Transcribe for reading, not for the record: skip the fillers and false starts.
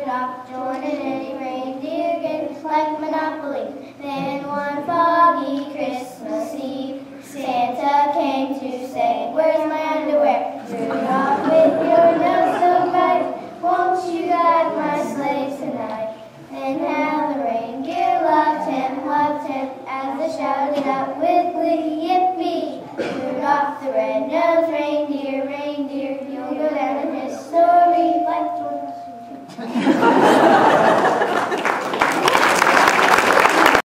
Rudolph, join in any reindeer game like Monopoly. Then one foggy Christmas Eve, Santa came to say, "Where's my underwear? Rudolph, with your nose so bright, won't you guide my sleigh tonight?" And how the reindeer loved him, as they shouted out with glee, "Yippee! Rudolph the red-nosed